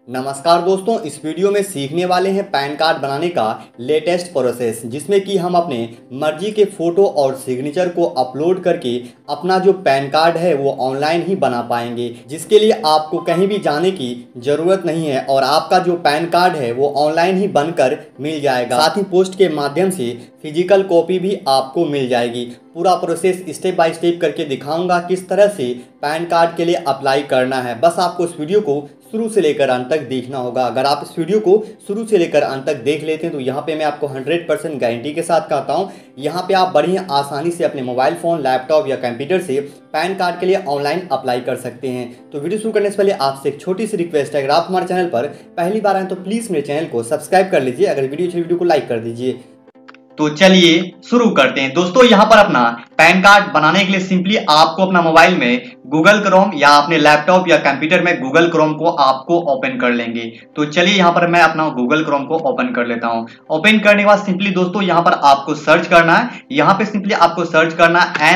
नमस्कार दोस्तों, इस वीडियो में सीखने वाले हैं पैन कार्ड बनाने का लेटेस्ट प्रोसेस, जिसमें कि हम अपने मर्जी के फ़ोटो और सिग्नेचर को अपलोड करके अपना जो पैन कार्ड है वो ऑनलाइन ही बना पाएंगे, जिसके लिए आपको कहीं भी जाने की ज़रूरत नहीं है और आपका जो पैन कार्ड है वो ऑनलाइन ही बनकर मिल जाएगा। साथ ही पोस्ट के माध्यम से फिजिकल कॉपी भी आपको मिल जाएगी। पूरा प्रोसेस स्टेप बाय स्टेप करके दिखाऊंगा किस तरह से पैन कार्ड के लिए अप्लाई करना है। बस आपको इस वीडियो को शुरू से लेकर अंत तक देखना होगा। अगर आप इस वीडियो को शुरू से लेकर अंत तक देख लेते हैं तो यहाँ पे मैं आपको 100% गारंटी के साथ कहता हूँ, यहाँ पे आप बड़ी आसानी से अपने मोबाइल फ़ोन, लैपटॉप या कंप्यूटर से पैन कार्ड के लिए ऑनलाइन अप्लाई कर सकते हैं। तो वीडियो शुरू करने से पहले आपसे एक छोटी सी रिक्वेस्ट है, अगर आप हमारे चैनल पर पहली बार आए तो प्लीज़ मेरे चैनल को सब्सक्राइब कर लीजिए। अगर वीडियो को लाइक कर दीजिए। तो चलिए शुरू करते हैं। दोस्तों, यहाँ पर अपना पैन कार्ड बनाने के लिए सिंपली आपको अपना मोबाइल में गूगल क्रोम या अपने लैपटॉप या कंप्यूटर में गूगल क्रोम को आपको ओपन कर लेंगे। तो चलिए यहाँ पर मैं अपना गूगल क्रोम को ओपन कर लेता हूँ। ओपन करने के बाद सिंपली दोस्तों यहाँ पर आपको सर्च करना है। यहाँ पे सिंपली आपको सर्च करना है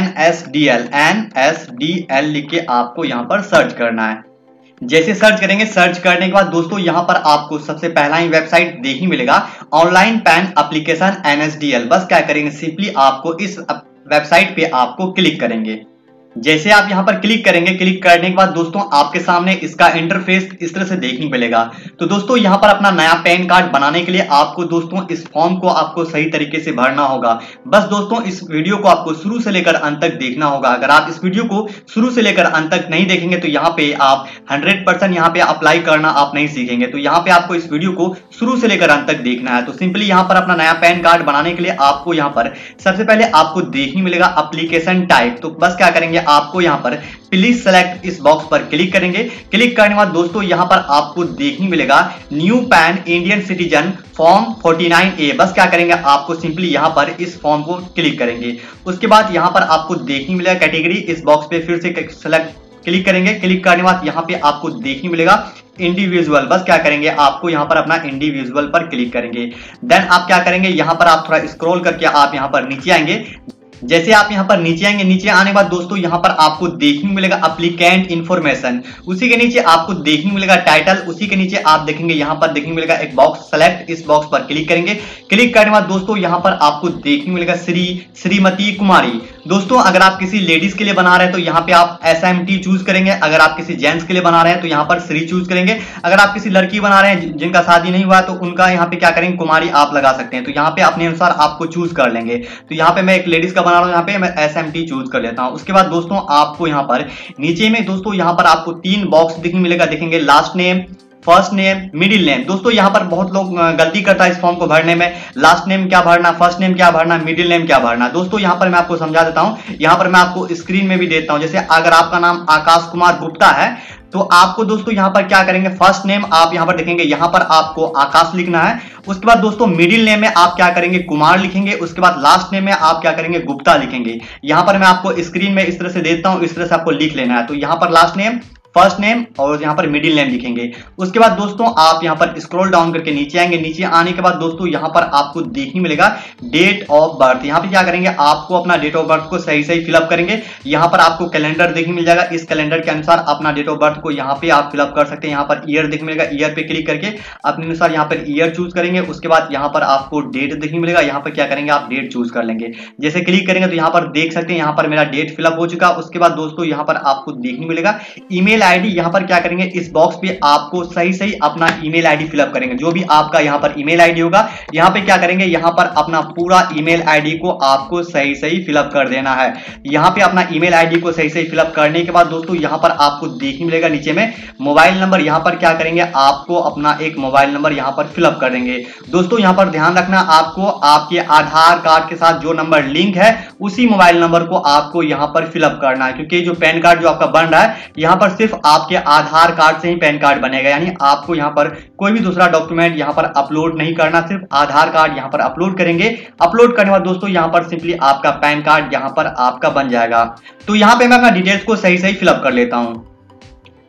NSDL लिख के आपको यहाँ पर सर्च करना है। जैसे सर्च करेंगे, सर्च करने के बाद दोस्तों यहाँ पर आपको सबसे पहला ही वेबसाइट देखने मिलेगा, ऑनलाइन पैन एप्लीकेशन NSDL। बस क्या करेंगे, सिंपली आपको इस वेबसाइट पे आपको क्लिक करेंगे। जैसे आप यहाँ पर क्लिक करेंगे, क्लिक करने के बाद दोस्तों आपके सामने इसका इंटरफेस इस तरह से देखने मिलेगा। तो दोस्तों यहाँ पर अपना नया पैन कार्ड बनाने के लिए आपको दोस्तों इस फॉर्म को आपको सही तरीके से भरना होगा। बस दोस्तों इस वीडियो को आपको शुरू से लेकर अंत तक देखना होगा। अगर आप इस वीडियो को शुरू से लेकर अंत तक नहीं देखेंगे तो यहाँ पे आप 100% यहाँ पे अप्लाई करना आप नहीं सीखेंगे। तो यहाँ पे आपको इस वीडियो को शुरू से लेकर अंत तक देखना है। तो सिंपली यहाँ पर अपना नया पैन कार्ड बनाने के लिए आपको यहाँ पर सबसे पहले आपको देखने मिलेगा एप्लीकेशन टाइप। तो बस क्या करेंगे, आपको यहाँ पर प्लीज सेलेक्ट इस बॉक्स पर क्लिक करेंगे। क्लिक करने के बाद दोस्तों यहाँ पर आपको देखने मिलेगा new PAN Indian citizen form 49A। बस क्या करेंगे, आपको सिंपली यहाँ पर इस फॉर्म को क्लिक करेंगे। उसके बाद यहाँ पर आपको देखने मिलेगा कैटेगरी, इस बॉक्स पे फिर से सेलेक्ट क्लिक करेंगे। क्लिक करने के बाद यहाँ पे आपको देखने मिलेगा इंडिविजुअल। बस क्या करेंगे, आपको यहाँ पर अपना इंडिविजुअल पर क्लिक करेंगे। देन आप क्या करेंगे, यहाँ पर आप थोड़ा स्क्रॉल करके आप यहाँ पर नीचे आएंगे। जैसे आप यहाँ पर नीचे आएंगे, नीचे आने के बाद दोस्तों यहाँ पर आपको देखने मिलेगा एप्लीकेंट इन्फॉर्मेशन, उसी के नीचे आपको देखने मिलेगा टाइटल, उसी के नीचे आप देखेंगे यहाँ पर देखने मिलेगा एक बॉक्स सेलेक्ट, इस बॉक्स पर क्लिक करेंगे। क्लिक करने के बाद दोस्तों यहाँ पर आपको देखने मिलेगा श्रीमती कुमारी। दोस्तों अगर आप किसी लेडीज के लिए बना रहे हैं तो यहाँ पे आप SMT चूज करेंगे। अगर आप किसी जेंट्स के लिए बना रहे हैं तो यहाँ पर श्री चूज करेंगे। अगर आप किसी लड़की बना रहे हैं जिनका शादी नहीं हुआ तो उनका यहाँ पे क्या करेंगे, कुमारी आप लगा सकते हैं। तो यहाँ पे अपने अनुसार आपको चूज कर लेंगे। तो यहाँ पे मैं एक लेडीज का बना रहा हूँ, यहाँ पे मैं SMT चूज कर लेता हूँ। उसके बाद दोस्तों आपको यहाँ पर नीचे में दोस्तों यहाँ पर आपको 3 बॉक्स देखने मिलेगा, देखेंगे last name, first name, middle name. दोस्तों यहाँ पर बहुत लोग गलती करता है इस फॉर्म को भरने में, लास्ट नेम क्या भरना, फर्स्ट नेम क्या भरना, मिडिल नेम क्या भरना। दोस्तों यहाँ पर मैं आपको समझा देता हूँ, यहाँ पर मैं आपको स्क्रीन में भी देता हूँ। जैसे अगर आपका नाम आकाश कुमार गुप्ता है तो आपको दोस्तों यहाँ पर क्या करेंगे, फर्स्ट नेम आप यहाँ पर देखेंगे, यहाँ पर आपको आकाश लिखना है। उसके बाद दोस्तों मिडिल नेम में आप क्या करेंगे, कुमार लिखेंगे। उसके बाद लास्ट नेम में आप क्या करेंगे, गुप्ता लिखेंगे। यहाँ पर मैं आपको स्क्रीन में इस तरह से देता हूँ, इस तरह से आपको लिख लेना है। तो यहाँ पर लास्ट नेम, फर्स्ट नेम और यहाँ पर मिडिल नेम लिखेंगे। उसके बाद दोस्तों आप यहाँ पर स्क्रॉल डाउन करके नीचे आएंगे। नीचे आने के बाद दोस्तों यहाँ पर आपको देखने मिलेगा डेट ऑफ बर्थ। यहाँ पे क्या करेंगे, आपको अपना डेट ऑफ बर्थ को सही सही फिलअप करेंगे। यहाँ पर आपको कैलेंडर देखने मिल जाएगा, इस कैलेंडर के अनुसार अपना डेट ऑफ बर्थ को यहाँ पे आप फिलअप कर सकते हैं। यहाँ पर ईयर देखने मिलेगा, ईयर पे क्लिक करके अपने अनुसार यहाँ पर ईयर चूज करेंगे। उसके बाद यहाँ पर आपको डेट देखने मिलेगा, यहाँ पर क्या करेंगे, आप डेट चूज कर लेंगे। जैसे क्लिक करेंगे तो यहाँ पर देख सकते हैं यहाँ पर मेरा डेट फिलअप हो चुका। उसके बाद दोस्तों यहाँ पर आपको देखने मिलेगा ईमेल आईडी। यहाँ पर क्या करेंगे, इस बॉक्स पे आपको सही सही अपना ईमेल आईडी फिलअप करेंगे। जो भी आपका यहाँ पर ईमेल आईडी होगा, यहाँ पे क्या करेंगे, यहाँ पर अपना पूरा ईमेल आईडी को आपको सही सही फिलअप कर देना है। यहाँ पे अपना ईमेल आईडी को सही सही फिलअप करने के बाद दोस्तों यहाँ पर आपको देखने मिलेगा नीचे में मोबाइल नंबर। यहाँ पर क्या करेंगे, आपको अपना एक मोबाइल नंबर यहाँ पर फिलअप कर देंगे। दोस्तों यहाँ पर ध्यान रखना, आपको आपके आधार कार्ड के साथ जो नंबर लिंक है उसी मोबाइल नंबर को आपको यहाँ पर फिलअप करना है, क्योंकि जो पैन कार्ड जो आपका बन रहा है यहाँ पर सिर्फ आपके आधार कार्ड से ही पैन कार्ड बनेगा। यानी आपको यहाँ पर कोई भी दूसरा डॉक्यूमेंट यहाँ पर अपलोड नहीं करना, सिर्फ आधार कार्ड यहाँ पर अपलोड करेंगे। अपलोड करने के बाद दोस्तों यहाँ पर सिंपली आपका पैन कार्ड यहाँ पर आपका बन जाएगा। तो यहाँ पे मैं अपना डिटेल्स को सही सही फिलअप कर लेता हूँ।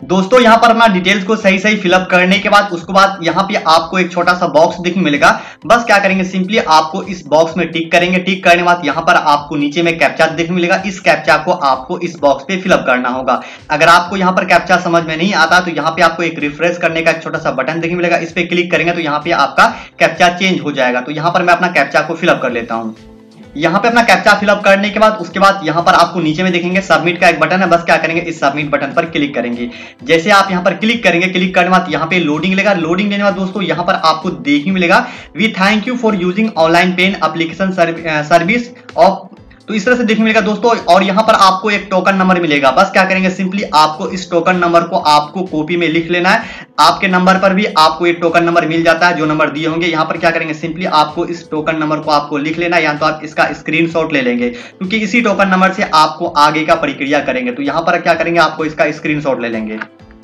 दोस्तों यहाँ पर अपना डिटेल्स को सही सही फिलअप करने के बाद उसके बाद यहाँ पे आपको एक छोटा सा बॉक्स देखने मिलेगा। बस क्या करेंगे, सिंपली आपको इस बॉक्स में टिक करेंगे। टिक करने के बाद यहाँ पर आपको नीचे में कैप्चा देखने मिलेगा। इस कैप्चा को आपको इस बॉक्स पे फिलअप करना होगा। अगर आपको यहाँ पर कैप्चा समझ में नहीं आता तो यहाँ पे आपको एक रिफ्रेश करने का एक छोटा सा बटन देखने मिलेगा। इस पे क्लिक करेंगे तो यहाँ पे आपका कैप्चा चेंज हो जाएगा। तो यहाँ पर मैं अपना कैप्चा को फिलअप कर लेता हूँ। यहाँ पे अपना कैप्चा फिलअप करने के बाद उसके बाद यहाँ पर आपको नीचे में देखेंगे सबमिट का एक बटन है। बस क्या करेंगे, इस सबमिट बटन पर क्लिक करेंगे। जैसे आप यहाँ पर क्लिक करेंगे, क्लिक करने के बाद यहाँ पे लोडिंग लेगा। लोडिंग लेने के बाद दोस्तों यहाँ पर आपको देखने मिलेगा we thank you for using online PAN application service of, तो इस तरह से देखने मिलेगा दोस्तों। और यहाँ पर आपको एक टोकन नंबर मिलेगा। बस क्या करेंगे, सिंपली आपको इस टोकन नंबर को आपको कॉपी में लिख लेना है। आपके नंबर पर भी आपको एक टोकन नंबर मिल जाता है जो नंबर दिए होंगे। यहाँ पर क्या करेंगे, सिंपली आपको इस टोकन नंबर को आपको लिख लेना है, या तो आप इसका स्क्रीनशॉट ले लेंगे क्योंकि इसी टोकन नंबर से आपको आगे का प्रक्रिया करेंगे। तो यहाँ पर क्या करेंगे, आपको इसका स्क्रीनशॉट ले लेंगे।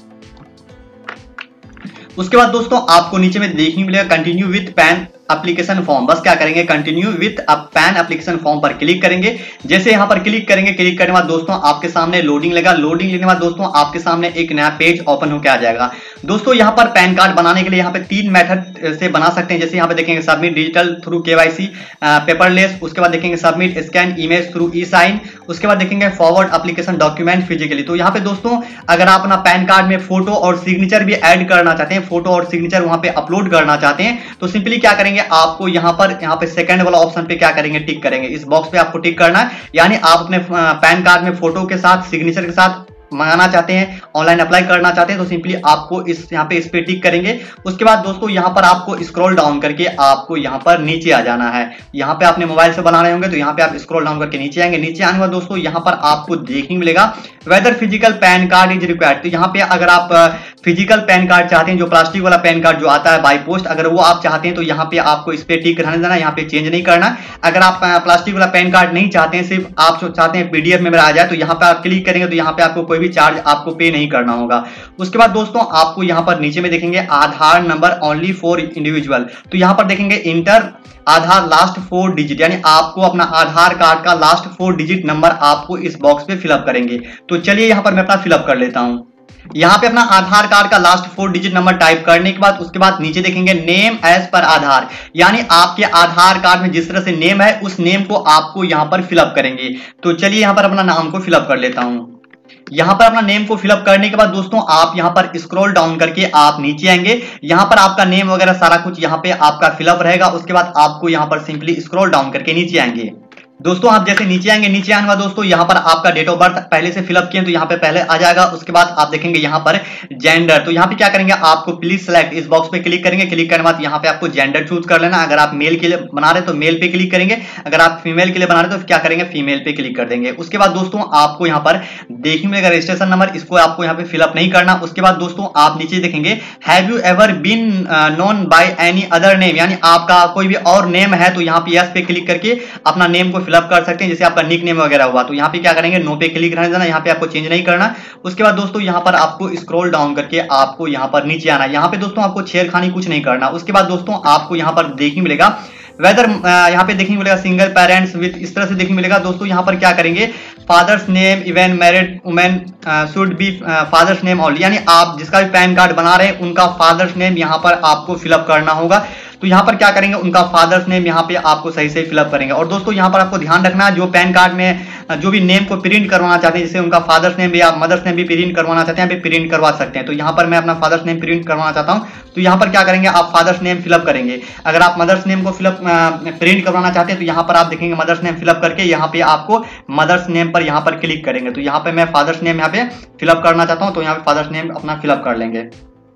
उसके बाद दोस्तों आपको नीचे में देखने मिलेगा continue with PAN application form. बस क्या करेंगे, continue with PAN application form पर क्लिक करेंगे। जैसे यहां पर क्लिक करेंगे, क्लिक करने के बाद दोस्तों आपके सामने लोडिंग लेगा। लोडिंग लेने के बाद दोस्तों आपके सामने एक नया पेज ओपन होकर आ जाएगा। दोस्तों यहां पर पैन कार्ड बनाने के लिए यहाँ पे 3 मेथड से बना सकते हैं। जैसे यहाँ पे देखेंगे submit digital through KYC paperless, उसके बाद देखेंगे submit scan image through e sign, उसके बाद देखेंगे फॉरवर्ड एप्लीकेशन डॉक्यूमेंट फिजिकली। तो यहाँ पे दोस्तों अगर आप अपना पैन कार्ड में फोटो और सिग्नेचर भी ऐड करना चाहते हैं, फोटो और सिग्नेचर वहां पे अपलोड करना चाहते हैं, तो सिंपली क्या करेंगे, आपको यहाँ पे सेकंड वाला ऑप्शन पे क्या करेंगे, टिक करेंगे। इस बॉक्स पे आपको टिक करना है, यानी आप अपने पैन कार्ड में फोटो के साथ सिग्नेचर के साथ मंगाना चाहते हैं, ऑनलाइन अप्लाई करना चाहते हैं, तो सिंपली आपको यहाँ पे इस पे टिक करेंगे। उसके बाद दोस्तों यहाँ पर आपको स्क्रॉल डाउन करके आपको यहाँ पर नीचे आ जाना है। यहाँ पे आपने मोबाइल से बना रहे होंगे तो यहाँ पे आप स्क्रॉल डाउन करके नीचे आएंगे। नीचे आने के बाद दोस्तों यहाँ पर आपको देखने मिलेगा whether physical PAN card is required. तो यहाँ पे अगर आप फिजिकल पैन कार्ड चाहते हैं, जो प्लास्टिक वाला पैन कार्ड जो आता है बाई पोस्ट, अगर वो आप चाहते हैं तो यहाँ पे आपको इस पे टिक रहने देना, यहाँ पे चेंज नहीं करना। अगर आप प्लास्टिक वाला पैन कार्ड नहीं चाहते हैं, सिर्फ आप जो चाहते हैं PDF में आ जाए, तो यहाँ पे आप क्लिक करेंगे तो यहाँ पे आपको कोई भी चार्ज आपको पे नहीं करना होगा। उसके बाद दोस्तों आपको यहाँ पर नीचे में देखेंगे Aadhaar number only for individual. तो यहाँ पर देखेंगे इंटर आधार लास्ट 4 डिजिट, यानी आपको अपना आधार कार्ड का लास्ट 4 डिजिट नंबर आपको इस बॉक्स पे फिलअप करेंगे। तो चलिए यहाँ पर मैं अपना फिलअप कर लेता हूँ। यहाँ पे अपना आधार कार्ड का लास्ट 4 डिजिट नंबर टाइप करने के बाद उसके बाद नीचे देखेंगे नेम एज पर आधार, यानी आपके आधार कार्ड में जिस तरह से नेम है उस नेम को आपको यहाँ पर फिलअप करेंगे। तो चलिए यहाँ पर अपना नाम को फिलअप कर लेता हूँ। यहाँ पर अपना नेम को फिलअप करने के बाद दोस्तों आप यहाँ पर स्क्रॉल डाउन करके आप नीचे आएंगे। यहाँ पर आपका नेम वगैरह सारा कुछ यहाँ पे आपका फिलअप रहेगा। उसके बाद आपको यहाँ पर सिंपली स्क्रॉल डाउन करके नीचे आएंगे। दोस्तों आप जैसे नीचे आएंगे, नीचे आने बाद दोस्तों यहाँ पर आपका डेट ऑफ बर्थ पहले से फिलअप किए तो यहाँ पे पहले आ जाएगा। उसके बाद आप देखेंगे यहाँ पर जेंडर, तो यहाँ पे क्या करेंगे, आपको प्लीज सेलेक्ट, इस बॉक्स पे क्लिक करेंगे। क्लिक करने के बाद यहाँ पे आपको जेंडर चूज कर लेना। अगर आप मेल के लिए बना रहे तो मेल पे क्लिक करेंगे, अगर आप फीमेल के लिए बना रहे तो क्या करेंगे, फीमेल पे क्लिक कर देंगे। उसके बाद दोस्तों आपको यहाँ पर देखने मिलेगा रजिस्ट्रेशन नंबर, इसको आपको यहाँ पे फिलअप नहीं करना। उसके बाद दोस्तों आप नीचे देखेंगे have you ever been known by any other name, यानी आपका कोई भी और नेम है तो यहाँ पे यस पे क्लिक करके अपना नेम को फिलअप कर सकते हैं। जैसे आपका निक नेम वगैरह हुआ तो यहाँ पे क्या करेंगे, नो पे क्लिक रहने देना, यहाँ पे आपको चेंज नहीं करना। उसके बाद दोस्तों यहाँ पर आपको स्क्रॉल डाउन करके आपको यहाँ पर नीचे आना है। यहाँ पे दोस्तों आपको छेड़खानी कुछ नहीं करना। उसके बाद दोस्तों आपको यहाँ पर देखने मिलेगा वेदर, यहाँ पे देखने मिलेगा सिंगल पेरेंट्स विद, इस तरह से देखने मिलेगा। दोस्तों यहाँ पर क्या करेंगे, father's name even married women should be father's name only, यानी आप जिसका भी पैन कार्ड बना रहे हैं उनका फादर्स नेम यहाँ पर आपको फिलअप करना होगा। तो यहाँ पर क्या करेंगे, उनका फादर्स नेम यहाँ पे आपको सही से फिलअप करेंगे। और दोस्तों यहाँ पर आपको ध्यान रखना है, जो पैन कार्ड में जो भी नेम को प्रिंट करवाना चाहते हैं, जैसे उनका फादर्स नेम या मदर्स नेम भी प्रिंट करवाना चाहते हैं, प्रिंट करवा सकते हैं। तो यहाँ पर मैं अपना फादर्स नेम प्रिंट करवाना चाहता हूँ, तो यहाँ पर क्या करेंगे, आप फादर्स नेम फिलअप करेंगे। अगर आप मदर्स नेम को फिलअप प्रिंट करवाना चाहते हैं तो यहाँ पर आप देखेंगे मदर्स नेम फिलअप करके यहाँ पे आपको मदर्स नेम पर यहाँ पर क्लिक करेंगे। तो यहाँ पे मैं फादर्स नेम यहाँ पे फिलअप करना चाहता हूँ, तो यहाँ पे फादर्स नेम अपना फिलअप कर लेंगे।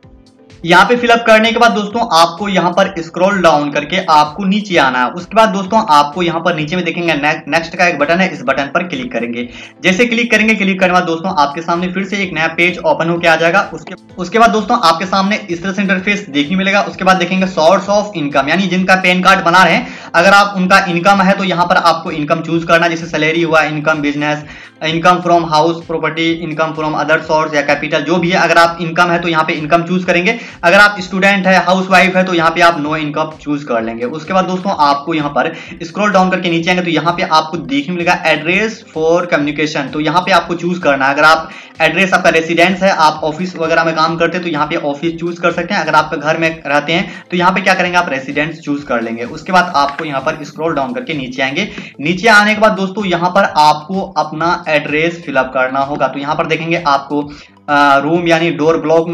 यहाँ पे फिलअप करने के बाद दोस्तों आपको यहाँ पर स्क्रॉल डाउन करके आपको नीचे आना है। उसके बाद दोस्तों आपको यहाँ पर नीचे में देखेंगे नेक्स्ट का एक बटन है, इस बटन पर क्लिक करेंगे। जैसे क्लिक करेंगे, क्लिक करने के बाद दोस्तों आपके सामने फिर से एक नया पेज ओपन होकर आ जाएगा। उसके बाद दोस्तों आपके सामने इस तरह से इंटरफेस देखने मिलेगा। उसके बाद देखेंगे सोर्स ऑफ इनकम, यानी जिनका पैन कार्ड बना रहे हैं अगर आप उनका इनकम है तो यहाँ पर आपको इनकम चूज करना, जैसे सैलरी हुआ, income business, income from house property, income from other source या कैपिटल, जो भी है। अगर आप इनकम है तो यहाँ पे इनकम चूज करेंगे। अगर आप स्टूडेंट है, हाउसवाइफ है, तो यहाँ पे आप नो इनकम चूज कर लेंगे। उसके बाद दोस्तों आपको यहाँ पर स्क्रॉल डाउन करके नीचे आएंगे तो यहाँ पे आपको देखने मिलेगा एड्रेस फॉर कम्युनिकेशन। तो यहाँ पे आपको चूज करना है, अगर आप एड्रेस आपका रेसिडेंस है, आप ऑफिस वगैरह में काम करते हैं तो यहाँ पे ऑफिस चूज कर सकते हैं। अगर आप घर में रहते हैं तो यहाँ पे क्या करेंगे, आप रेसिडेंस चूज कर लेंगे। उसके बाद आपको यहाँ पर स्क्रॉल डाउन करके नीचे आएंगे। नीचे आने के बाद दोस्तों यहाँ पर आपको अपना एड्रेस फिलअप करना होगा। तो यहाँ पर देखेंगे आपको रूम यानी डोर ब्लॉक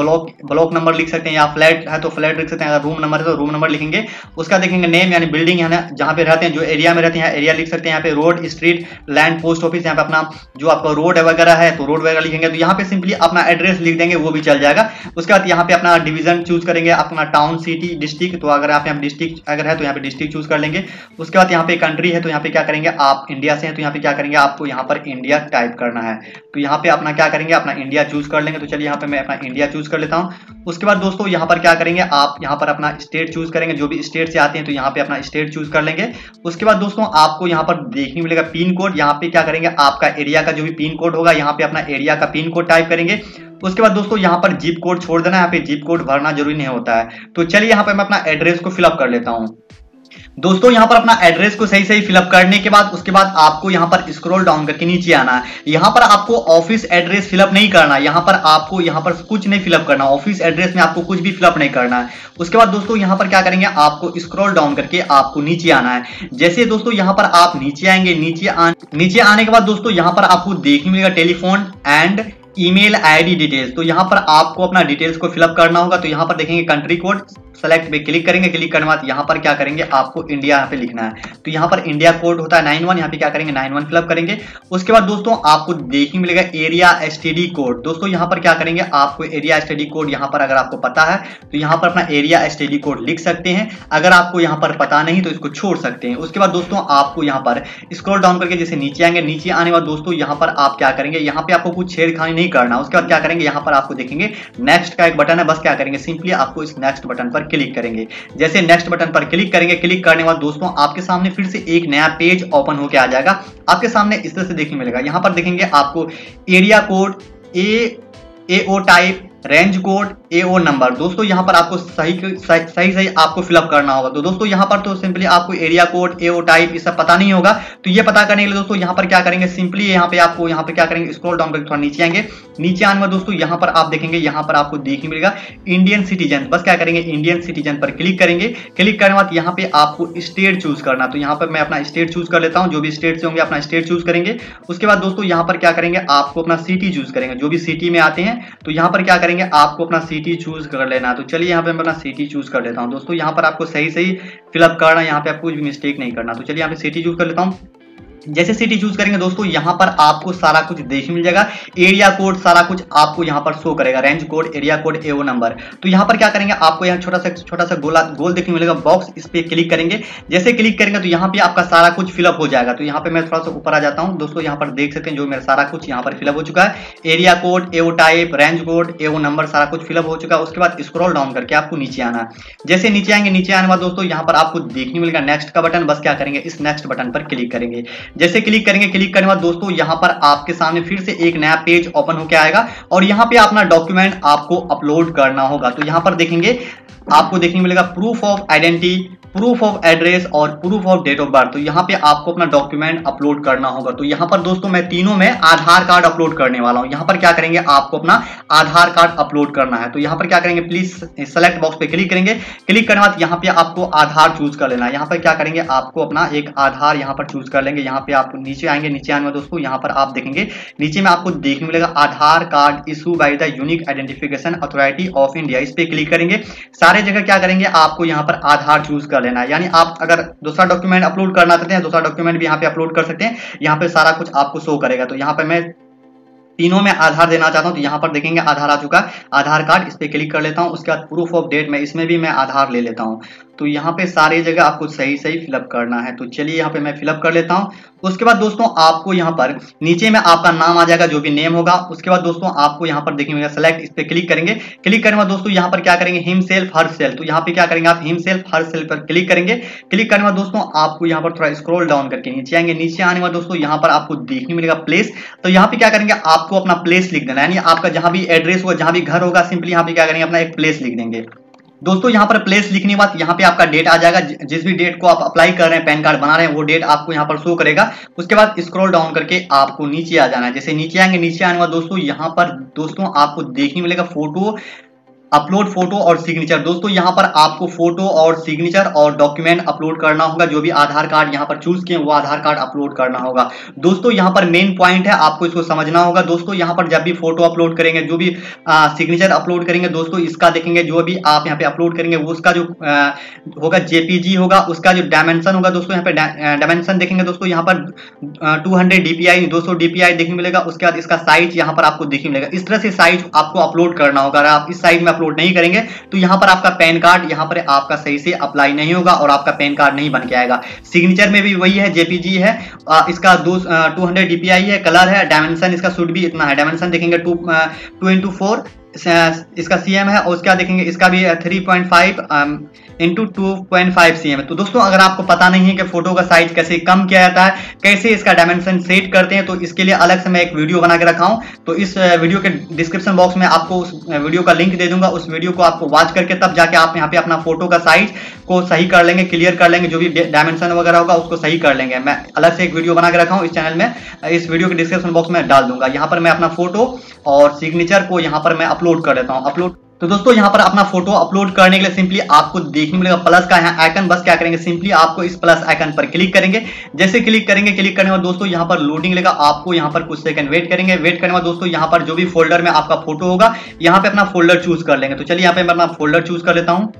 नंबर लिख सकते हैं, या फ्लैट है तो फ्लैट लिख सकते हैं, अगर रूम नंबर है तो रूम नंबर लिखेंगे। उसका देखेंगे नेम यानी बिल्डिंग है जहाँ पे रहते हैं, जो एरिया में रहते हैं एरिया लिख सकते हैं। यहाँ पे road, street, land, post office, यहाँ पे अपना जो आपका रोड वगैरह है तो रोड वगैरह लिखेंगे। तो यहाँ पे सिंपली अपना एड्रेस लिख देंगे, वो भी चल जाएगा। उसके बाद यहाँ पे अपना डिवीजन चूज करेंगे, अपना टाउन, सिटी, डिस्ट्रिक्ट। तो अगर आप यहाँ डिस्ट्रिक्ट अगर है तो यहाँ पे डिस्ट्रिक्ट चूज कर लेंगे। उसके बाद यहाँ पे कंट्री है तो यहाँ पे क्या करेंगे, आप इंडिया से हैं तो यहाँ पे क्या करेंगे, आपको यहाँ पर इंडिया टाइप करना है। तो यहाँ पे अपना क्या करेंगे, अपना इंडिया चूज कर लेंगे। तो चलिए यहाँ पे मैं अपना इंडिया चूज कर लेता हूँ। उसके बाद दोस्तों यहाँ पर क्या करेंगे, आप यहाँ पर अपना स्टेट चूज करेंगे, जो भी स्टेट से आते हैं तो यहाँ पे अपना स्टेट चूज कर लेंगे। उसके बाद दोस्तों आपको यहाँ पर देखने मिलेगा पिन कोड। यहाँ पे क्या करेंगे, आपका एरिया का जो भी पिन कोड होगा यहाँ पे अपना एरिया का पिन कोड टाइप करेंगे। उसके बाद दोस्तों यहाँ पर जिप कोड छोड़ देना है, यहाँ पे जिप कोड भरना जरूरी नहीं होता है। तो चलिए यहाँ पे मैं अपना एड्रेस को फिलअप कर लेता हूँ। दोस्तों यहाँ पर अपना एड्रेस को सही सही फिलअप करने के बाद उसके बाद आपको यहाँ पर स्क्रॉल डाउन करके नीचे आना है। यहाँ पर आपको ऑफिस एड्रेस फिलअप नहीं करना, यहाँ पर आपको यहाँ पर कुछ नहीं फिलअप करना, ऑफिस एड्रेस में आपको कुछ भी फिलअप नहीं करना है। उसके बाद दोस्तों यहाँ पर क्या करेंगे, आपको स्क्रॉल डाउन करके आपको नीचे आना है। जैसे दोस्तों यहाँ पर आप नीचे आएंगे, नीचे आने के बाद दोस्तों यहाँ पर आपको देखने मिलेगा telephone and email ID details. तो यहाँ पर आपको अपना डिटेल्स को फिलअप करना होगा। तो यहाँ पर देखेंगे कंट्री कोड, सेलेक्ट पे क्लिक करेंगे। क्लिक करने के बाद यहाँ पर क्या करेंगे, आपको इंडिया यहाँ पे लिखना है। तो यहाँ पर इंडिया कोड होता है 91, यहाँ पे क्या करेंगे 91 फिलअप करेंगे। उसके बाद दोस्तों आपको देखने मिलेगा एरिया एसटीडी कोड। दोस्तों यहाँ पर क्या करेंगे, आपको एरिया एसटीडी कोड यहाँ पर अगर आपको पता है तो यहाँ पर अपना एरिया एसटीडी कोड लिख सकते हैं। अगर आपको यहाँ पर पता नहीं तो इसको छोड़ सकते हैं। उसके बाद दोस्तों आपको यहाँ पर स्क्रॉल डाउन करके जैसे नीचे आएंगे, नीचे आने के बाद दोस्तों यहाँ पर आप क्या करेंगे, यहाँ पे आपको कुछ छेड़खानी नहीं करना। उसके बाद क्या करेंगे, यहाँ पर आपको देखेंगे नेक्स्ट का एक बटन है, बस क्या करेंगे सिंपली आपको इस नेक्स्ट बटन पर क्लिक करेंगे। जैसे नेक्स्ट बटन पर क्लिक करेंगे, क्लिक करने के बाद दोस्तों आपके सामने फिर से एक नया पेज ओपन होकर आ जाएगा। आपके सामने इस तरह से देखने मिलेगा। यहाँ पर देखेंगे आपको area code, AO type, range code, AO number. दोस्तों यहाँ पर आपको सही आपको फिलअप करना होगा। तो दोस्तों यहाँ पर तो सिंपली आपको एरिया कोड, एओ टाइप ये सब पता नहीं होगा। तो ये पता करने के लिए दोस्तों यहाँ पर क्या करेंगे, सिंपली यहाँ पे आपको यहाँ पे क्या करेंगे, स्क्रॉल डाउन करके थोड़ा नीचे आएंगे। नीचे आने में दोस्तों यहाँ पर आप देखेंगे, यहाँ पर आपको देखने मिलेगा इंडियन सिटीजन। बस क्या करेंगे, इंडियन सिटीजन पर क्लिक करेंगे। क्लिक करने के बाद यहाँ पे आपको स्टेट चूज करना। तो यहाँ पर मैं अपना स्टेट चूज कर लेता हूँ। जो भी स्टेट से होंगे अपना स्टेट चूज करेंगे। उसके बाद दोस्तों यहाँ पर क्या करेंगे, आपको अपना सिटी चूज करेंगे। जो भी सिटी में आते हैं तो यहाँ पर क्या करेंगे, आपको अपना सिटी चूज कर लेना। तो चलिए यहाँ पे मैं अपना सिटी चूज कर लेता हूँ। दोस्तों यहाँ पर आपको सही फिलअप करना, यहाँ पे आपको कुछ भी मिस्टेक नहीं करना। तो चलिए यहाँ पे सिटी चूज कर लेता हूँ। जैसे सिटी चूज करेंगे दोस्तों यहाँ पर आपको सारा कुछ देखने मिल जाएगा, एरिया कोड सारा कुछ आपको यहाँ पर शो करेगा, range code, area code, AO number. तो यहाँ पर क्या करेंगे, आपको यहाँ छोटा सा गोल देखने मिलेगा बॉक्स, इस पे क्लिक करेंगे। जैसे क्लिक करेंगे तो यहाँ पे आपका सारा कुछ फिलअप हो जाएगा। तो यहाँ पे मैं थोड़ा सा ऊपर आ जाता हूँ। दोस्तों यहाँ पर देख सकते हैं जो मेरा सारा कुछ यहाँ पर फिलअप हो चुका है, area code, AO type, range code, AO number सारा कुछ फिलअप हो चुका है। उसके बाद स्क्रॉल डाउन करके आपको नीचे आना है। जैसे नीचे आएंगे, नीचे आने के बाद दोस्तों यहाँ पर आपको देखने मिलेगा नेक्स्ट का बटन। बस क्या करेंगे, इस नेक्स्ट बटन पर क्लिक करेंगे। जैसे क्लिक करेंगे, क्लिक करने के बाद दोस्तों यहाँ पर आपके सामने फिर से एक नया पेज ओपन होकर आएगा और यहाँ पे अपना डॉक्यूमेंट आपको अपलोड करना होगा। तो यहाँ पर देखेंगे आपको देखने मिलेगा proof of identity, proof of address और proof of date of birth. तो यहाँ पे आपको अपना डॉक्यूमेंट अपलोड करना होगा। तो यहाँ पर दोस्तों मैं तीनों में आधार कार्ड अपलोड करने वाला हूँ। यहाँ पर क्या करेंगे, आपको अपना आधार कार्ड अपलोड करना है। तो यहाँ पर क्या करेंगे, प्लीज सेलेक्ट बॉक्स पे क्लिक करेंगे। क्लिक करने के बाद यहाँ पे आपको आधार चूज कर लेना है। यहाँ पर क्या करेंगे, आपको अपना एक आधार यहाँ पर चूज कर लेंगे। यहाँ पे आप नीचे आएंगे, नीचे आने में दोस्तों यहाँ पर आप देखेंगे नीचे में आपको देखने मिलेगा Aadhaar card issue by the unique identification authority of India. इस पे क्लिक करेंगे। सारे जगह क्या करेंगे, आपको यहाँ पर आधार चूज कर लेना है। यानी आप अगर दूसरा डॉक्यूमेंट अपलोड करना चाहते हैं, दूसरा डॉक्यूमेंट भी यहाँ पे अपलोड कर सकते हैं। यहाँ पे सारा कुछ आपको शो करेगा। तो यहाँ पे मैं तीनों में आधार देना चाहता हूं। तो यहाँ पर देखेंगे आधार आ चुका है, आधार कार्ड, इस पे क्लिक कर लेता हूं। उसके बाद प्रूफ ऑफ डेट में इसमें भी मैं आधार ले लेता हूं। तो यहाँ पे सारी जगह आपको सही सही फिलअप करना है। तो चलिए यहाँ पे मैं फिलअप कर लेता हूँ। उसके बाद दोस्तों आपको यहाँ पर नीचे में आपका नाम आ जाएगा, जो भी नेम होगा। उसके बाद दोस्तों आपको यहाँ पर देखने मिलेगा सेलेक्ट, इस पे क्लिक करेंगे। क्लिक करने के बाद दोस्तों यहाँ पर क्या करेंगे, हिम सेल्फ हर सेल्फ। तो यहाँ पे क्या करेंगे आप हिम सेल्फ हर सेल्फ पर क्लिक करेंगे। क्लिक करने के बाद दोस्तों आपको यहाँ पर थोड़ा स्क्रॉल डाउन करके नीचे आएंगे। नीचे आने के बाद दोस्तों यहाँ पर आपको देखने मिलेगा प्लेस। तो यहाँ पे क्या करेंगे, आपको अपना प्लेस लिख देना है, यानी आपका जहां भी एड्रेस होगा, जहां भी घर होगा, सिंपली यहाँ पे क्या करेंगे, अपना एक प्लेस लिख देंगे। दोस्तों यहाँ पर प्लेस लिखने के बाद यहाँ पे आपका डेट आ जाएगा। जिस भी डेट को आप अप्लाई कर रहे हैं, पैन कार्ड बना रहे हैं, वो डेट आपको यहाँ पर शो करेगा। उसके बाद स्क्रॉल डाउन करके आपको नीचे आ जाना है। जैसे नीचे आएंगे, नीचे आने के बाद दोस्तों यहाँ पर दोस्तों आपको देखने मिलेगा फोटो, अपलोड फोटो और सिग्नेचर। दोस्तों यहाँ पर आपको फोटो और सिग्नेचर और डॉक्यूमेंट अपलोड करना होगा। जो भी आधार कार्ड यहाँ पर चूज किए वो आधार कार्ड अपलोड करना होगा। दोस्तों यहाँ पर मेन पॉइंट है, आपको इसको समझना होगा। दोस्तों यहाँ पर जब भी फोटो अपलोड करेंगे, जो भी सिग्नेचर अपलोड करेंगे, दोस्तों इसका देखेंगे, जो भी आप यहाँ पे अपलोड करेंगे वो उसका जो होगा जेपीजी होगा, उसका जो डायमेंशन होगा दोस्तों यहाँ पे डायमेंशन देखेंगे। दोस्तों यहाँ पर 200 DPI 200 DPI देखने मिलेगा। उसके बाद इसका साइज यहाँ पर आपको देखने मिलेगा। इस तरह से साइज आपको अपलोड करना होगा। अगर आप इस साइज में अपलोड नहीं करेंगे तो यहाँ पर आपका पैन कार्ड यहाँ पर आपका सही से अप्लाई नहीं होगा और आपका पैन कार्ड नहीं बन के आएगा। सिग्नेचर में भी वही है, जेपीजी है, इसका 200 DPI है, कलर है, डायमेंशन इसका शुड भी इतना है। डायमेंशन देखेंगे 2:4 इसका CM है। और उसका देखेंगे इसका भी 3.5 × 2.5 CM है। तो दोस्तों अगर आपको पता नहीं है कि फोटो का साइज कैसे कम किया जाता है, कैसे इसका डायमेंशन सेट करते हैं, तो इसके लिए अलग से मैं एक वीडियो बना के रखा हूं। तो इस वीडियो के डिस्क्रिप्शन बॉक्स में आपको उस वीडियो का लिंक दे दूंगा। उस वीडियो को आपको वॉच करके तब जाके आप यहाँ पे अपना फोटो का साइज को सही कर लेंगे, क्लियर कर लेंगे, जो भी डायमेंशन वगैरह होगा उसको सही कर लेंगे। मैं अलग से एक वीडियो बना के रखा हूँ इस चैनल में, इस वीडियो के डिस्क्रिप्शन बॉक्स में डाल दूंगा। यहाँ पर मैं अपना फोटो और सिग्नेचर को यहाँ पर मैं अपलोड कर देता हूँ। तो दोस्तों यहाँ पर अपना फोटो अपलोड करने के लिए सिंपली आपको देखने मिलेगा प्लस का यहाँ आइकन। बस क्या करेंगे, सिंपली आपको इस प्लस आइकन पर क्लिक करेंगे। जैसे क्लिक करेंगे, क्लिक करने के बाद दोस्तों यहाँ पर लोडिंग लेगा। आपको यहाँ पर कुछ सेकंड वेट करेंगे। वेट करने के बाद दोस्तों यहाँ पर जो भी फोल्डर में आपका फोटो होगा, यहाँ पे अपना फोल्डर चूज कर लेंगे। तो चलिए यहाँ पे मैं अपना फोल्डर चूज कर लेता हूँ।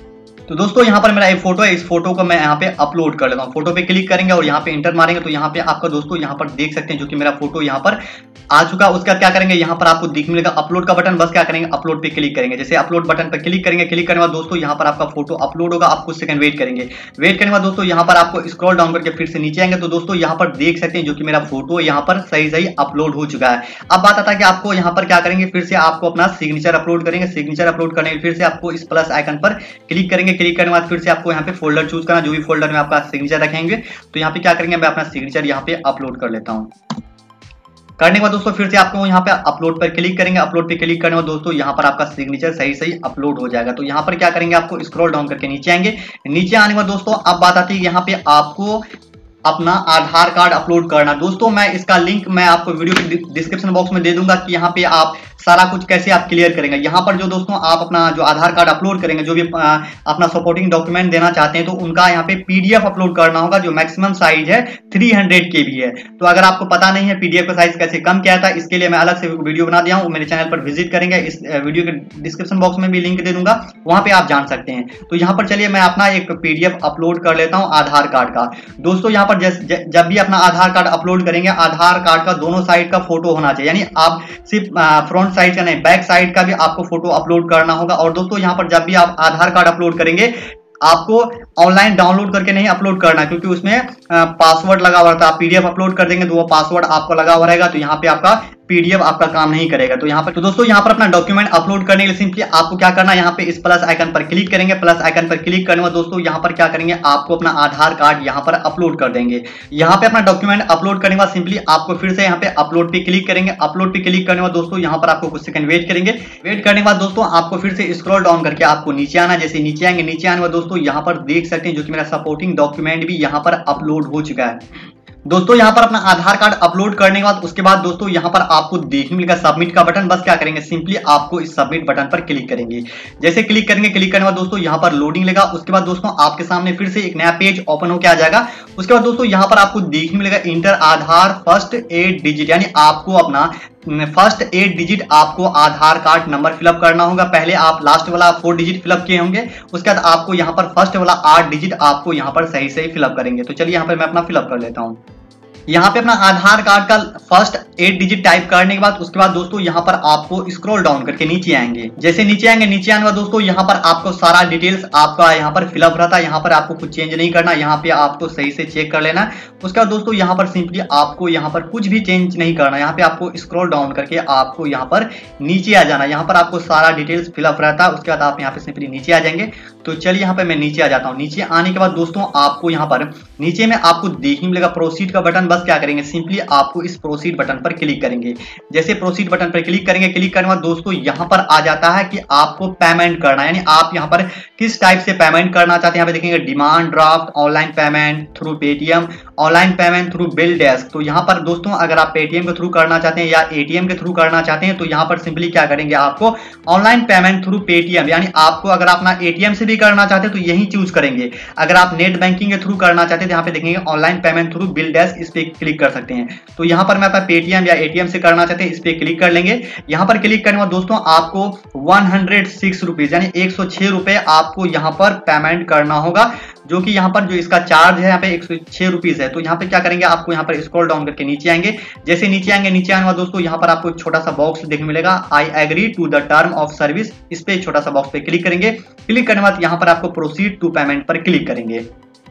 तो दोस्तों यहाँ पर मेरा एक फोटो है, इस फोटो को मैं यहाँ पे अपलोड कर लेता हूँ। फोटो पे क्लिक करेंगे और यहाँ पे इंटर मारेंगे तो यहाँ पे आपका दोस्तों यहाँ पर देख सकते हैं जो कि मेरा फोटो यहाँ पर आ चुका है। उसका क्या करेंगे, यहाँ पर आपको दिख मिलेगा अपलोड का बटन। बस क्या करेंगे, अपलोड पे क्लिक करेंगे। जैसे अपलोड बटन पर क्लिक करेंगे, क्लिक करने के बाद दोस्तों यहाँ पर आपका फोटो अपलोड होगा। आप कुछ सेकंड वेट करेंगे। वेट करने के बाद दोस्तों यहाँ पर आपको स्क्रॉल डाउन करके फिर से नीचे आएंगे तो दोस्तों यहाँ पर देख सकते हैं जो कि मेरा फोटो यहाँ पर सही सही अपलोड हो चुका है। अब बात आता है कि आपको यहाँ पर क्या करेंगे, फिर से आपको अपना सिग्नेचर अपलोड करेंगे। सिग्नेचर अपलोड करने के फिर से आपको इस प्लस आइकन पर क्लिक करेंगे। क्लिक करने के बाद फिर से आपको यहाँ पे फोल्डर चूज करना, जो भी फोल्डर में आपका सिग्नेचर रखेंगे। तो यहाँ पे क्या करेंगे, मैं अपना सिग्नेचर यहाँ पे अपलोड कर लेता हूँ। करने के बाद दोस्तों फिर से आपको यहाँ पे अपलोड पर क्लिक करेंगे। अपलोड पे क्लिक करने के बाद दोस्तों यहाँ पर आपका सिग्नेचर सही सही अपलोड हो जाएगा। तो यहाँ पर क्या करेंगे, आपको स्क्रॉल डाउन करके नीचे आएंगे। नीचे आने के बाद दोस्तों अब बात आती है यहाँ पे आपको अपना आधार कार्ड अपलोड करना। दोस्तों मैं इसका लिंक मैं आपको वीडियो के डिस्क्रिप्शन बॉक्स में दे दूंगा कि यहाँ पे आप सारा कुछ कैसे आप क्लियर करेंगे। यहाँ पर जो दोस्तों आप अपना जो आधार कार्ड अपलोड करेंगे, जो भी अपना सपोर्टिंग डॉक्यूमेंट देना चाहते हैं, तो उनका यहाँ पे PDF अपलोड करना होगा, जो मैक्सिमम साइज है 300 KB है। तो अगर आपको पता नहीं है PDF का साइज कैसे कम किया था, इसके लिए मैं अलग से वीडियो बना दिया हूँ। मेरे चैनल पर विजिट करेंगे, इस वीडियो के डिस्क्रिप्शन बॉक्स में भी लिंक दे दूंगा, वहां पे आप जान सकते हैं। तो यहाँ पर चलिए मैं अपना एक PDF अपलोड कर लेता हूँ आधार कार्ड का। दोस्तों यहाँ पर जब भी अपना आधार कार्ड अपलोड करेंगे, आधार कार्ड का दोनों साइड का फोटो होना चाहिए, यानी आप सिर्फ फ्रंट साइड का नहीं, बैक साइड का भी आपको फोटो अपलोड करना होगा। और दोस्तों यहाँ पर जब भी आप आधार कार्ड अपलोड करेंगे, आपको ऑनलाइन डाउनलोड करके नहीं अपलोड करना, क्योंकि उसमें पासवर्ड लगा हुआ रहता है। आप PDF अपलोड कर देंगे तो वो पासवर्ड आपको लगा हुआ रहेगा, तो यहाँ पे आपका PDF आपका काम नहीं करेगा। तो यहाँ पर तो दोस्तों यहाँ पर अपना डॉक्यूमेंट अपलोड करने के लिए सिंपली आपको क्या करना है, यहाँ पे इस प्लस आइकन पर क्लिक करेंगे। प्लस आइकन पर क्लिक करने के बाद दोस्तों यहाँ पर क्या करेंगे, आपको अपना आधार कार्ड यहाँ पर अपलोड कर देंगे। यहाँ पे अपना डॉक्यूमेंट अपलोड करने के बाद सिंपली आपको फिर से यहाँ पे अपलोड पे क्लिक करेंगे। अपलोड पे क्लिक करने के बाद दोस्तों यहाँ पर आपको कुछ सेकंड वेट करेंगे। वेट करने के बाद दोस्तों आपको फिर से स्क्रॉल डाउन करके आपको नीचे आना। जैसे नीचे आएंगे, नीचे आने के बाद दोस्तों यहाँ पर देख सकते हैं जो कि मेरा सपोर्टिंग डॉक्यूमेंट भी यहाँ पर अपलोड हो चुका है। दोस्तों यहाँ पर अपना आधार कार्ड अपलोड करने के बाद उसके बाद दोस्तों यहाँ पर आपको देखने मिलेगा सबमिट का बटन। बस क्या करेंगे, सिंपली आपको इस सबमिट बटन पर क्लिक करेंगे। जैसे क्लिक करेंगे, क्लिक करने के बाद दोस्तों यहाँ पर लोडिंग लेगा। उसके बाद दोस्तों आपके सामने फिर से एक नया पेज ओपन होकर आ जाएगा। उसके बाद दोस्तों यहाँ पर आपको देखने मिलेगा इंटर आधार फर्स्ट 8 डिजिट, यानी आपको अपना फर्स्ट 8 डिजिट आपको आधार कार्ड नंबर फिलअप करना होगा। पहले आप लास्ट वाला 4 डिजिट फिलअप किए होंगे, उसके बाद आपको यहाँ पर फर्स्ट वाला 8 डिजिट आपको यहाँ पर सही सही फिलअप करेंगे। तो चलिए यहाँ पर मैं अपना फिलअप कर लेता हूँ। यहाँ पे अपना आधार कार्ड का फर्स्ट 8 डिजिट टाइप करने के बाद उसके बाद दोस्तों यहाँ पर आपको स्क्रॉल डाउन करके नीचे आएंगे। जैसे नीचे आएंगे, नीचे आने के बाद दोस्तों यहाँ पर आपको सारा डिटेल्स आपका यहाँ पर फिलअप रहता है। यहाँ पर आपको कुछ चेंज नहीं करना, यहाँ पे आपको सही से चेक कर लेना। उसके बाद दोस्तों यहाँ पर सिंपली आपको यहाँ पर कुछ भी चेंज नहीं करना, यहाँ पे आपको स्क्रॉल डाउन करके आपको यहाँ पर नीचे आ जाना। यहाँ पर आपको सारा डिटेल्स फिलअप रहता है। उसके बाद आप यहाँ पे सिंपली नीचे आ जाएंगे। तो चलिए यहाँ पे मैं नीचे आ जाता हूँ। नीचे आने के बाद दोस्तों आपको यहाँ पर नीचे में आपको देखने मिलेगा प्रोसीड का बटन। बस क्या करेंगे, सिंपली आपको इस प्रोसीड बटन पर क्लिक करेंगे। जैसे प्रोसीड बटन पर क्लिक करेंगे, क्लिक करने के बाद दोस्तों यहाँ पर आ जाता है कि आपको पेमेंट करना है, यानी आप यहाँ पर किस टाइप से पेमेंट करना चाहते हैं। यहाँ पे देखेंगे demand draft, online payment through Paytm, online payment through BillDesk. तो यहाँ पर दोस्तों अगर आप पेटीएम के थ्रू करना चाहते हैं या एटीएम के थ्रू करना चाहते हैं तो यहाँ पर सिंपली क्या करेंगे, आपको ऑनलाइन पेमेंट थ्रू पेटीएम, यानी आपको अगर अपना एटीएम से भी करना चाहते हैं तो यही चूज करेंगे। अगर आप नेट बैंकिंग के थ्रू करना चाहते हैं तो यहाँ पे देखेंगे online payment through BillDesk, इस पे क्लिक कर सकते हैं। तो यहाँ पर मैं पेटीएम या एटीएम से करना चाहते हैं, इस पे क्लिक कर लेंगे। यहाँ पर क्लिक करने के बाद दोस्तों आपको 106 रुपीज यानी 106 रुपए आपको यहाँ पर पेमेंट करना होगा, जो कि यहाँ पर जो इसका चार्ज है यहाँ पे 106 रुपीज है। तो यहाँ पे क्या करेंगे, आपको यहाँ पर स्क्रॉल डाउन करके नीचे आएंगे। जैसे नीचे आएंगे, नीचे आने के बाद दोस्तों यहाँ पर आपको एक छोटा सा बॉक्स देखने मिलेगा, I agree to the term of service. इस पे छोटा सा बॉक्स पे क्लिक करेंगे। क्लिक करने के बाद यहाँ पर आपको प्रोसीड टू पेमेंट पर क्लिक करेंगे।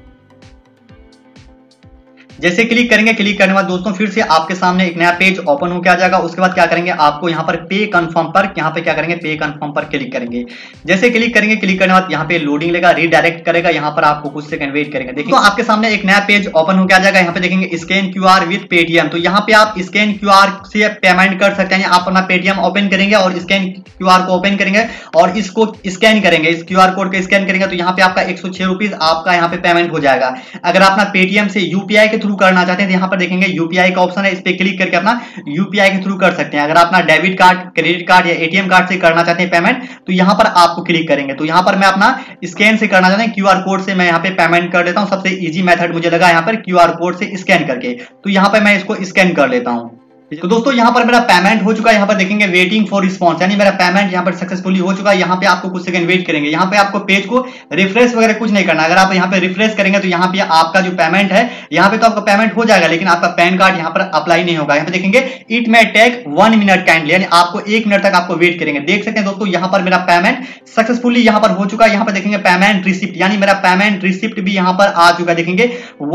जैसे क्लिक करेंगे, क्लिक करने के बाद दोस्तों फिर से आपके सामने एक नया पेज ओपन होकर आ जाएगा। उसके बाद क्या करेंगे, आपको यहाँ पर पे कंफर्म पर यहाँ पे क्या करेंगे, पे कंफर्म पर क्लिक करेंगे। जैसे क्लिक करेंगे, क्लिक करने के बाद यहाँ पे लोडिंग लेगा, रीडायरेक्ट करेगा। यहाँ पर आपको कुछ सेकंड वेट करेंगे। देखिए तो आपके सामने एक नया पेज ओपन होकर आ जाएगा। यहाँ पे देखेंगे स्कैन क्यूआर विद पेटीएम। तो यहाँ पे आप स्कैन क्यूआर से पेमेंट कर सकते हैं। आप अपना पेटीएम ओपन करेंगे और स्कैन क्यूआर को ओपन करेंगे और इसको स्कैन करेंगे, इस क्यूआर कोड को स्कैन करेंगे तो यहाँ पे आपका 106 रुपीज आपका यहाँ पे पेमेंट हो जाएगा। अगर अपना पेटीएम से यूपीआई के थ्रू करना चाहते हैं तो यहाँ पर देखेंगे यूपीआई का ऑप्शन है, इस पे क्लिक करके अपना यूपीआई के थ्रू कर सकते हैं। अगर अपना डेबिट कार्ड, क्रेडिट कार्ड या एटीएम कार्ड से करना चाहते हैं पेमेंट तो यहाँ पर आपको क्लिक करेंगे। तो यहाँ पर मैं अपना स्कैन से करना चाहता हूँ, क्यूआर कोड से मैं यहाँ पे पेमेंट कर देता हूँ। सबसे इजी मेथड मुझे लगा यहाँ पर क्यूआर कोड से स्कैन करके, तो यहाँ पर मैं इसको स्कैन कर लेता हूँ। तो दोस्तों यहाँ पर मेरा पेमेंट हो चुका है। यहाँ पर देखेंगे वेटिंग फॉर रिस्पांस, यानी मेरा पेमेंट यहाँ पर सक्सेसफुली हो चुका है। यहाँ पे आपको कुछ सेकंड वेट करेंगे। यहाँ पे आपको पेज को रिफ्रेश वगैरह कुछ नहीं करना। अगर आप यहाँ पे रिफ्रेश करेंगे तो यहाँ पे आपका जो पेमेंट है यहाँ पे तो आपका पेमेंट हो जाएगा, लेकिन आपका पैन कार्ड यहाँ पर अप्लाई नहीं होगा। यहाँ पे देखेंगे it may take 1 minute kindly, यानी आपको 1 मिनट तक आपको वेट करेंगे। देख सकते हैं दोस्तों यहाँ पर मेरा पेमेंट सक्सेसफुली यहाँ पर हो चुका है। यहाँ पर देखेंगे पेमेंट रिसिप्ट, यानी मेरा पेमेंट रिसिप्ट भी यहाँ पर आ चुका है। देखेंगे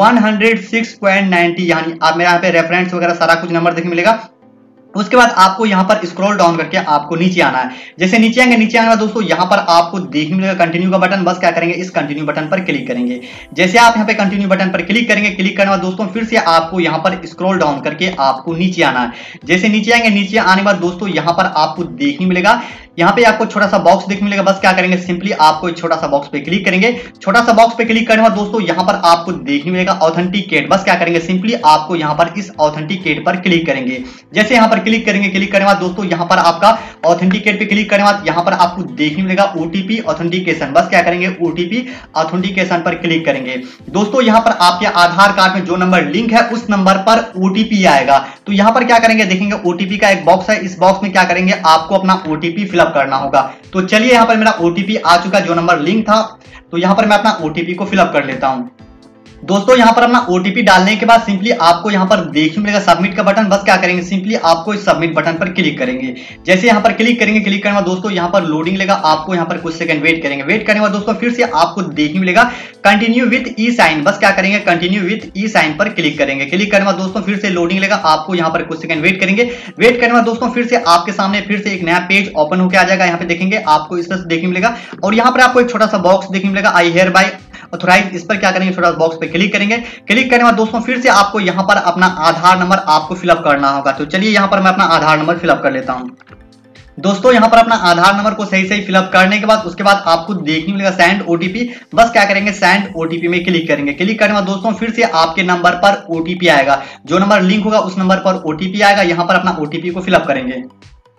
106.90, यानी आप मेरा यहाँ पे रेफरेंस वगैरह सारा कुछ नंबर देखने मिलेगा। उसके बाद आपको यहाँ पर स्क्रॉल डाउन करके आपको नीचे आना है। जैसे नीचे आएंगे, नीचे आने बाद दोस्तों यहाँ पर आपको देखने मिलेगा कंटिन्यू का बटन। बस क्या करेंगे, इस कंटिन्यू बटन पर क्लिक करेंगे। जैसे आप यहाँ पे कंटिन्यू बटन पर क्लिक करेंगे, क्लिक करने के बाद दोस्तों फिर से आपको यहाँ पर स्क्रॉल डाउन करके आपको नीचे आना है। जैसे नीचे आएंगे, नीचे आने के बाद दोस्तों यहाँ पर आपको देखने मिलेगा, यहाँ पे आपको छोटा सा बॉक्स देखने मिलेगा। बस क्या करेंगे, सिंपली आपको एक छोटा सा बॉक्स पे क्लिक करेंगे। छोटा सा बॉक्स पे क्लिक करने के बाद दोस्तों यहाँ पर आपको देखने मिलेगा ऑथेंटिकेट। बस क्या करेंगे, सिंपली आपको यहाँ पर इस ऑथेंटिकेट पर क्लिक करेंगे। जैसे यहाँ पर क्लिक करेंगे, क्लिक करने के बाद दोस्तों यहाँ पर आपका ऑथेंटिकेट पे क्लिक करने के बाद यहाँ पर आपको देखने मिलेगा ओटीपी ऑथेंटिकेशन। बस क्या करेंगे, ओटीपी ऑथेंटिकेशन पर क्लिक करेंगे। दोस्तों यहाँ पर आपके आधार कार्ड में जो नंबर लिंक है उस नंबर पर ओटीपी आएगा। तो यहाँ पर क्या करेंगे, देखेंगे ओटीपी का एक बॉक्स है। इस बॉक्स में क्या करेंगे, आपको अपना ओटीपी फिलअप करना होगा। तो चलिए यहाँ पर मेरा ओटीपी आ चुका, जो नंबर लिंक था। तो यहाँ पर मैं अपना ओटीपी को फिलअप कर लेता हूं। दोस्तों यहाँ पर अपना ओटीपी डालने के बाद सिंपली आपको यहाँ पर देखने मिलेगा सबमिट का बटन। बस क्या करेंगे, सिंपली आपको इस सबमिट बटन पर क्लिक करेंगे। जैसे यहाँ पर क्लिक करेंगे, क्लिक करने के बाद दोस्तों यहाँ पर लोडिंग लेगा। आपको यहाँ पर कुछ सेकंड वेट करेंगे। वेट करने के बाद दोस्तों फिर से आपको देखने मिलेगा कंटिन्यू विद ई साइन। बस क्या करेंगे, कंटिन्यू विद ई साइन पर क्लिक करेंगे। क्लिक करने के बाद दोस्तों फिर से लोडिंग लेगा। आपको यहाँ पर कुछ सेकंड वेट करेंगे। वेट करने के बाद दोस्तों फिर से आपके सामने फिर से एक नया पेज ओपन होकर आ जाएगा। यहाँ पे देखेंगे आपको इस तरह से देखने मिलेगा और यहाँ पर आपको एक छोटा सा बॉक्स देखने मिलेगा, आई हियर बाय ऑथराइज। इस पर क्या करेंगे, छोटा बॉक्स पे क्लिक करेंगे। क्लिक करने के बाद दोस्तों फिर से आपको यहाँ पर अपना आधार नंबर आपको फिलअप करना होगा। तो चलिए यहाँ पर मैं अपना आधार नंबर फिलअप कर लेता हूँ। दोस्तों यहाँ पर अपना आधार नंबर को सही सही फिलअप करने के बाद उसके बाद आपको देखने मिलेगा सेंड ओटीपी। बस क्या करेंगे, सेंड ओटीपी में क्लिक करेंगे। क्लिक करने के बाद दोस्तों फिर से आपके नंबर पर ओटीपी आएगा। जो नंबर लिंक होगा उस नंबर पर ओटीपी आएगा। यहाँ पर अपना ओटीपी को फिलअप करेंगे।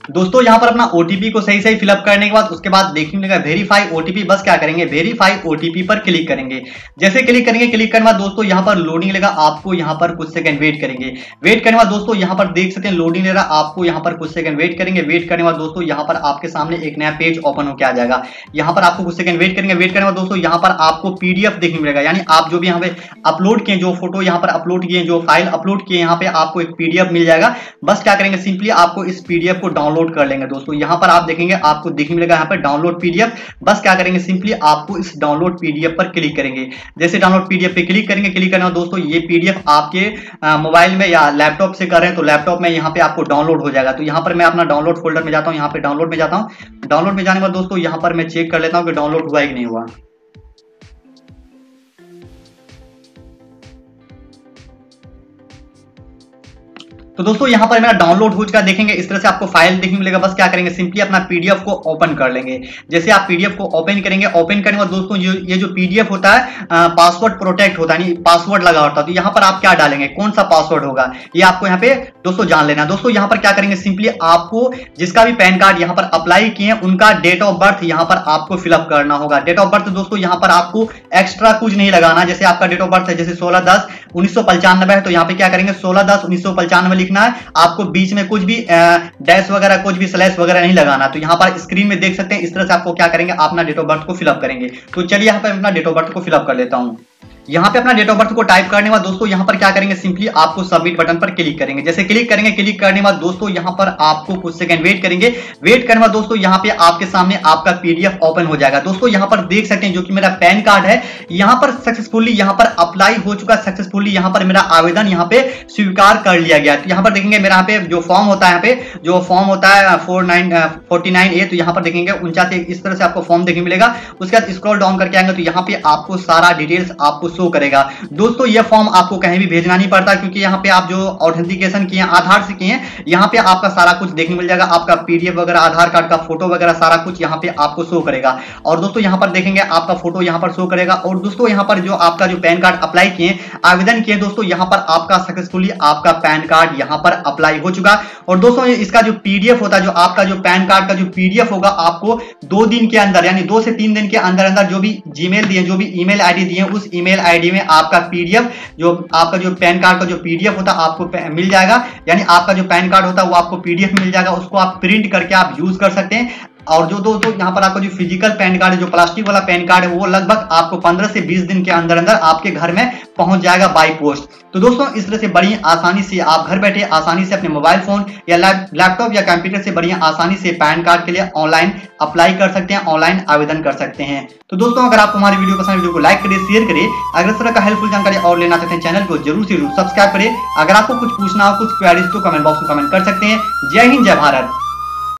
दोस्तों यहाँ पर अपना ओटीपी को सही सही फिलअप करने के बाद उसके बाद देखने मिलेगा वेरीफाई ओटीपी। बस क्या करेंगे, वेरीफाई ओटीपी पर क्लिक करेंगे। जैसे क्लिक करेंगे, क्लिक करने के बाद दोस्तों यहाँ पर लोडिंग लेगा, आपको यहाँ पर कुछ सेकंड वेट करेंगे। वेट करने के बाद दोस्तों यहाँ पर देख सकते हैं लोडिंग ले रहा, आपको यहाँ पर कुछ सेकंड वेट करेंगे। वेट करने के बाद दोस्तों यहाँ पर आपके सामने एक नया पेज ओपन होकर आ जाएगा। यहाँ पर आपको कुछ सेकंड वेट करेंगे। वेट करने के बाद दोस्तों यहाँ पर आपको पीडीएफ देखने मिलेगा, यानी आप जो भी यहाँ पे अपलोड किए, जो फोटो यहाँ पर अपलोड किए, जो फाइल अपलोड किए, यहाँ पे आपको एक पीडीएफ मिल जाएगा। बस क्या करेंगे, सिंपली आपको इस पीडीएफ को डाउनलोड कर लेंगे। दोस्तों यहाँ पर आप देखेंगे, आपको देखने मिलेगा यहाँ पर डाउनलोड पीडीएफ। बस क्या करेंगे, सिंपली आपको इस डाउनलोड पीडीएफ पर क्लिक करेंगे। जैसे डाउनलोड पीडीएफ पे क्लिक करेंगे, क्लिक करने दोस्तों ये पीडीएफ आपके मोबाइल में या लैपटॉप से कर रहे हैं तो लैपटॉप में यहाँ पे आपको डाउनलोड हो जाएगा। तो यहाँ पर मैं अपना डाउनलोड फोल्डर में जाता हूँ, यहाँ पे डाउनलोड में जाता हूँ। डाउनलोड में जाने के बाद दोस्तों यहाँ पर मैं चेक कर लेता हूँ कि डाउनलोड हुआ है कि नहीं हुआ। तो दोस्तों यहाँ पर मेरा डाउनलोड हो चुका, देखेंगे इस तरह से आपको फाइल देखने मिलेगा। बस क्या करेंगे, सिंपली अपना पीडीएफ को ओपन कर लेंगे। जैसे आप पीडीएफ को ओपन करेंगे, ओपन करने के बाद दोस्तों ये जो पीडीएफ होता है पासवर्ड प्रोटेक्ट होता है, यानी पासवर्ड लगा होता है। तो यहाँ पर आप क्या डालेंगे, कौन सा पासवर्ड होगा, ये आपको यहाँ पे दोस्तों जान लेना। दोस्तों यहाँ पर क्या करेंगे, सिंपली आपको जिसका भी पैन कार्ड यहाँ पर अप्लाई किए उनका डेट ऑफ बर्थ यहाँ पर आपको फिलअप करना होगा। डेट ऑफ बर्थ दोस्तों यहाँ पर आपको एक्स्ट्रा कुछ नहीं लगाना। जैसे आपका डेट ऑफ बर्थ है, जैसे 16/10/1995 है, तो यहाँ पे क्या करेंगे 16/10/1995 लिखना है। आपको बीच में कुछ भी डैश वगैरह, कुछ भी स्लैश वगैरह नहीं लगाना। तो यहाँ पर स्क्रीन में देख सकते हैं, इस तरह से आपको क्या करेंगे, अपना डेट ऑफ बर्थ को फिलअप करेंगे। तो चलिए यहाँ पे अपना डेट ऑफ बर्थ को फिलअप कर लेता हूँ। यहाँ पे अपना डेट ऑफ बर्थ को टाइप करने के बाद दोस्तों यहाँ पर क्या करेंगे, सिंपली आपको सबमिट बटन पर क्लिक करेंगे। जैसे क्लिक करेंगे, क्लिक करने के बाद दोस्तों यहाँ पर आपको कुछ सेकंड वेट करेंगे। वेट करने के बाद दोस्तों यहाँ पे आपके सामने आपका पीडीएफ ओपन हो जाएगा। दोस्तों यहाँ पर देख सकते हैं जो कि मेरा पैन कार्ड है, यहाँ पर सक्सेसफुली यहाँ पर अप्लाई हो चुका। सक्सेसफुली यहाँ पर मेरा आवेदन यहाँ पे स्वीकार कर लिया गया। तो यहाँ पर देखेंगे मेरा यहाँ पे जो फॉर्म होता है, यहाँ पे जो फॉर्म होता है 49A, तो यहाँ पर देखेंगे 49, इस तरह से आपको फॉर्म देखने मिलेगा। उसके बाद स्क्रॉल डाउन करके आएंगे तो यहाँ पे आपको सारा डिटेल्स आपको शो करेगा। दोस्तों ये फॉर्म आपको कहीं भी भेजना नहीं पड़ता, क्योंकि यहाँ पे आप जो ऑथेंटिकेशन किए, आधार से किए, यहाँ पे आपका सारा कुछ देखने मिल जाएगा। आपका पीडीएफ वगैरह, आधार कार्ड का फोटो वगैरह सारा कुछ यहाँ पे आपको शो करेगा। और दोस्तों यहाँ पर देखेंगे आपका फोटो यहाँ पर शो करेगा। और दोस्तों यहाँ पर जो आपका जो पैन कार्ड अप्लाई किए, आवेदन किए, दोस्तों यहाँ पर आपका सक्सेसफुली आपका पैन कार्ड यहाँ पर अप्लाई हो चुका। और दोस्तों इसका जो पीडीएफ होता है, जो आपका जो पैन कार्ड का जो पीडीएफ होगा, आपको 2 दिन के अंदर, यानी 2 से 3 दिन के अंदर अंदर जो भी जीमेल दिए, जो भी ईमेल आईडी दिए, उस ईमेल आईडी में आपका पीडीएफ, जो आपका जो पैन कार्ड का जो पीडीएफ होता है आपको मिल जाएगा। यानी आपका जो पैन कार्ड होता है वो आपको पीडीएफ मिल जाएगा। उसको आप प्रिंट करके आप यूज कर सकते हैं। और जो दोस्तों यहाँ पर आपका जो फिजिकल पैन कार्ड है, जो प्लास्टिक वाला पैन कार्ड है, वो लगभग आपको 15 से 20 दिन के अंदर अंदर आपके घर में पहुंच जाएगा बाय पोस्ट। तो दोस्तों इस तरह से बड़ी आसानी से आप घर बैठे आसानी से अपने मोबाइल फोन या लैपटॉप या कंप्यूटर से बड़ी आसानी से पैन कार्ड के लिए ऑनलाइन अप्लाई कर सकते हैं, ऑनलाइन आवेदन कर सकते हैं। तो दोस्तों अगर आपको हमारी वीडियो पसंद, वीडियो को लाइक करिए, शेयर करिए। अगर इस तरह का हेल्पफुल जानकारी और लेना चाहते हैं, चैनल को जरूर से जरूर सब्सक्राइब करिए। अगर आपको कुछ पूछना हो, कुछ क्वेरीज, तो कमेंट बॉक्स में कमेंट कर सकते हैं। जय हिंद, जय भारत।